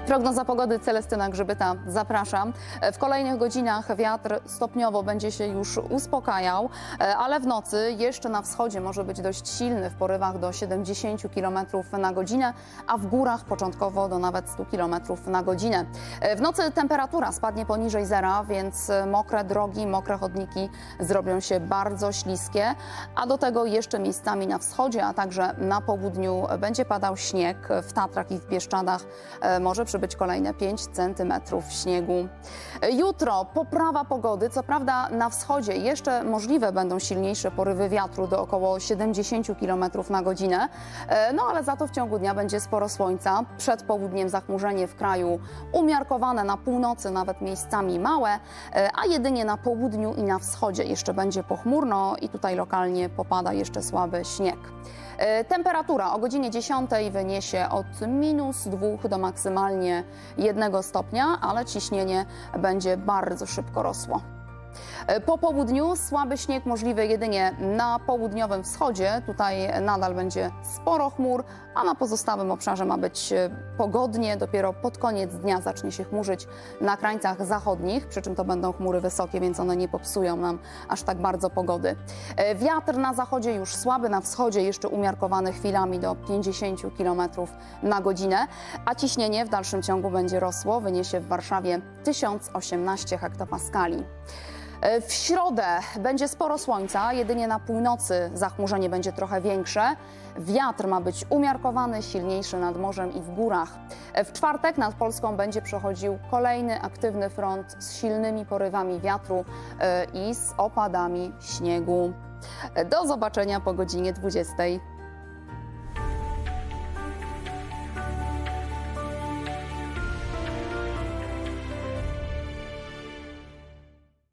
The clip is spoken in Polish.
Prognoza pogody, Celestyna Grzybyta, zapraszam. W kolejnych godzinach wiatr stopniowo będzie się już uspokajał, ale w nocy jeszcze na wschodzie może być dość silny w porywach do 70 km na godzinę, a w górach początkowo do nawet 100 km na godzinę. W nocy temperatura spadnie poniżej zera, więc mokre drogi, mokre chodniki zrobią się bardzo śliskie, a do tego jeszcze miejscami na wschodzie, a także na południu będzie padał śnieg. W Tatrach i w Bieszczadach może przybyć kolejne 5 cm śniegu. Jutro poprawa pogody, co prawda na wschodzie jeszcze możliwe będą silniejsze porywy wiatru do około 70 km na godzinę, no ale za to w ciągu dnia będzie sporo słońca. Przed południem zachmurzenie w kraju umiarkowane, na północy nawet miejscami małe, a jedynie na południu i na wschodzie jeszcze będzie pochmurno i tutaj lokalnie popada jeszcze słaby śnieg. Temperatura o godzinie 10 wyniesie od -2 do maksymalnie 1 stopnia, ale ciśnienie będzie bardzo szybko rosło. Po południu słaby śnieg możliwy jedynie na południowym wschodzie. Tutaj nadal będzie sporo chmur, a na pozostałym obszarze ma być pogodnie. Dopiero pod koniec dnia zacznie się chmurzyć na krańcach zachodnich, przy czym to będą chmury wysokie, więc one nie popsują nam aż tak bardzo pogody. Wiatr na zachodzie już słaby, na wschodzie jeszcze umiarkowany chwilami do 50 km na godzinę, a ciśnienie w dalszym ciągu będzie rosło. Wyniesie w Warszawie 1018 hektopaskali. W środę będzie sporo słońca, jedynie na północy zachmurzenie będzie trochę większe. Wiatr ma być umiarkowany, silniejszy nad morzem i w górach. W czwartek nad Polską będzie przechodził kolejny aktywny front z silnymi porywami wiatru i z opadami śniegu. Do zobaczenia po godzinie 20.